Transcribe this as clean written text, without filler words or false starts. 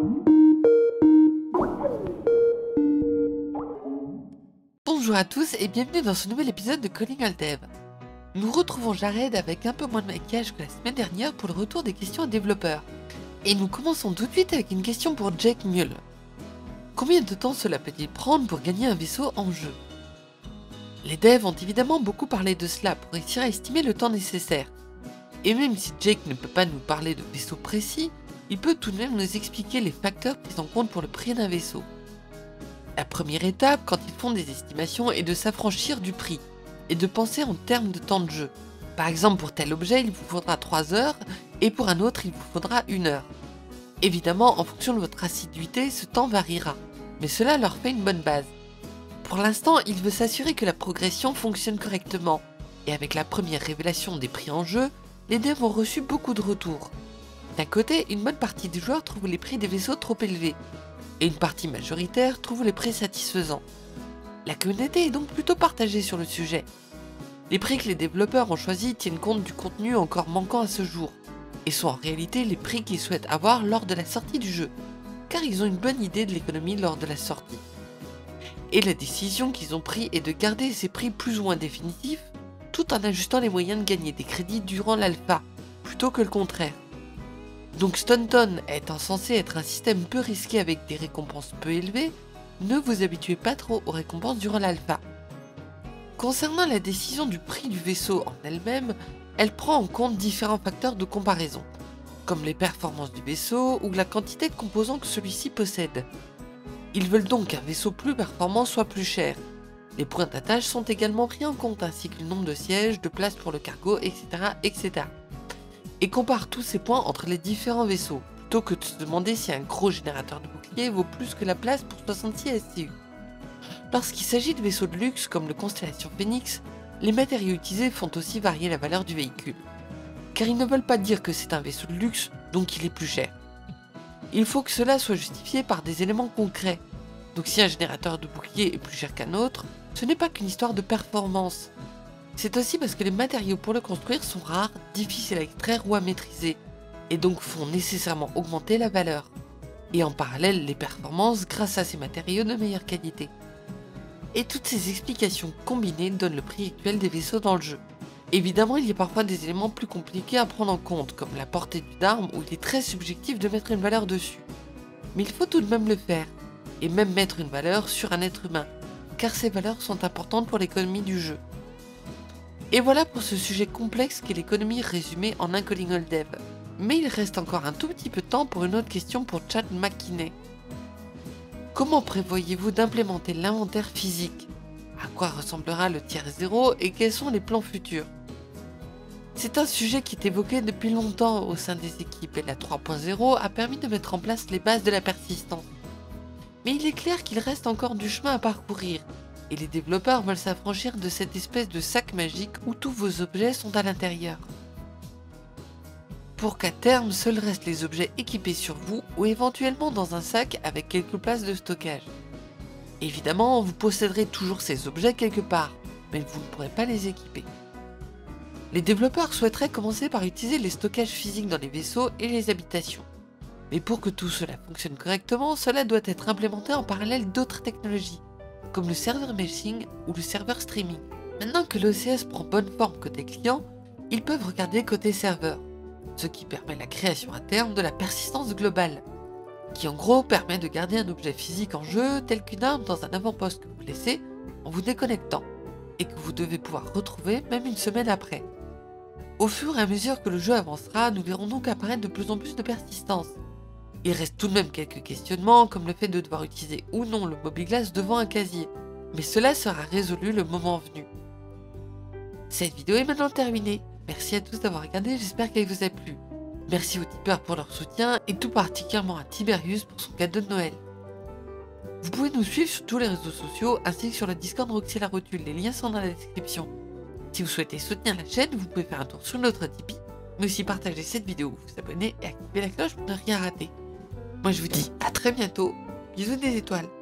Bonjour à tous et bienvenue dans ce nouvel épisode de Calling All Dev. Nous retrouvons Jared avec un peu moins de maquillage que la semaine dernière pour le retour des questions aux développeurs. Et nous commençons tout de suite avec une question pour Jake Mule. Combien de temps cela peut-il prendre pour gagner un vaisseau en jeu? Les devs ont évidemment beaucoup parlé de cela pour réussir à estimer le temps nécessaire. Et même si Jake ne peut pas nous parler de vaisseaux précis, il peut tout de même nous expliquer les facteurs pris en compte pour le prix d'un vaisseau. La première étape, quand ils font des estimations, est de s'affranchir du prix et de penser en termes de temps de jeu. Par exemple, pour tel objet, il vous faudra 3 heures et pour un autre, il vous faudra 1 heure. Évidemment, en fonction de votre assiduité, ce temps variera, mais cela leur fait une bonne base. Pour l'instant, il veut s'assurer que la progression fonctionne correctement, et avec la première révélation des prix en jeu, les devs ont reçu beaucoup de retours. D'un côté, une bonne partie des joueurs trouvent les prix des vaisseaux trop élevés, et une partie majoritaire trouve les prix satisfaisants. La communauté est donc plutôt partagée sur le sujet. Les prix que les développeurs ont choisis tiennent compte du contenu encore manquant à ce jour, et sont en réalité les prix qu'ils souhaitent avoir lors de la sortie du jeu, car ils ont une bonne idée de l'économie lors de la sortie. Et la décision qu'ils ont prise est de garder ces prix plus ou moins définitifs, tout en ajustant les moyens de gagner des crédits durant l'alpha, plutôt que le contraire. Donc Stunton étant censé être un système peu risqué avec des récompenses peu élevées, ne vous habituez pas trop aux récompenses durant l'alpha. Concernant la décision du prix du vaisseau en elle-même, elle prend en compte différents facteurs de comparaison, comme les performances du vaisseau ou la quantité de composants que celui-ci possède. Ils veulent donc qu'un vaisseau plus performant soit plus cher. Les points d'attache sont également pris en compte, ainsi que le nombre de sièges, de places pour le cargo, etc. etc. Et compare tous ces points entre les différents vaisseaux, plutôt que de se demander si un gros générateur de bouclier vaut plus que la place pour 66 SCU. Lorsqu'il s'agit de vaisseaux de luxe comme le Constellation Phoenix, les matériaux utilisés font aussi varier la valeur du véhicule. Car ils ne veulent pas dire que c'est un vaisseau de luxe, donc il est plus cher. Il faut que cela soit justifié par des éléments concrets. Donc si un générateur de bouclier est plus cher qu'un autre, ce n'est pas qu'une histoire de performance. C'est aussi parce que les matériaux pour le construire sont rares, difficiles à extraire ou à maîtriser, et donc font nécessairement augmenter la valeur. Et en parallèle les performances grâce à ces matériaux de meilleure qualité. Et toutes ces explications combinées donnent le prix actuel des vaisseaux dans le jeu. Évidemment, il y a parfois des éléments plus compliqués à prendre en compte, comme la portée d'une arme où il est très subjectif de mettre une valeur dessus. Mais il faut tout de même le faire, et même mettre une valeur sur un être humain, car ces valeurs sont importantes pour l'économie du jeu. Et voilà pour ce sujet complexe qu'est l'économie résumée en un Calling All Dev. Mais il reste encore un tout petit peu de temps pour une autre question pour Chad McKinney. Comment prévoyez-vous d'implémenter l'inventaire physique? À quoi ressemblera le tiers 0 et quels sont les plans futurs? C'est un sujet qui est évoqué depuis longtemps au sein des équipes et la 3.0 a permis de mettre en place les bases de la persistance. Mais il est clair qu'il reste encore du chemin à parcourir, et les développeurs veulent s'affranchir de cette espèce de sac magique où tous vos objets sont à l'intérieur. Pour qu'à terme, seuls restent les objets équipés sur vous ou éventuellement dans un sac avec quelques places de stockage. Évidemment, vous posséderez toujours ces objets quelque part, mais vous ne pourrez pas les équiper. Les développeurs souhaiteraient commencer par utiliser les stockages physiques dans les vaisseaux et les habitations. Mais pour que tout cela fonctionne correctement, cela doit être implémenté en parallèle d'autres technologies, comme le serveur meshing ou le serveur streaming. Maintenant que l'OCS prend bonne forme côté client, ils peuvent regarder côté serveur, ce qui permet la création à terme de la persistance globale, qui en gros permet de garder un objet physique en jeu tel qu'une arme dans un avant-poste que vous laissez en vous déconnectant, et que vous devez pouvoir retrouver même une semaine après. Au fur et à mesure que le jeu avancera, nous verrons donc apparaître de plus en plus de persistance. Il reste tout de même quelques questionnements, comme le fait de devoir utiliser ou non le mobiGlass devant un casier, mais cela sera résolu le moment venu. Cette vidéo est maintenant terminée. Merci à tous d'avoir regardé, j'espère qu'elle vous a plu. Merci aux tipeurs pour leur soutien et tout particulièrement à Tiberius pour son cadeau de Noël. Vous pouvez nous suivre sur tous les réseaux sociaux ainsi que sur le Discord Roxy la Rotule, les liens sont dans la description. Si vous souhaitez soutenir la chaîne, vous pouvez faire un tour sur notre Tipeee, mais aussi partager cette vidéo, vous abonner et activer la cloche pour ne rien rater. Moi je vous dis à très bientôt, bisous des étoiles.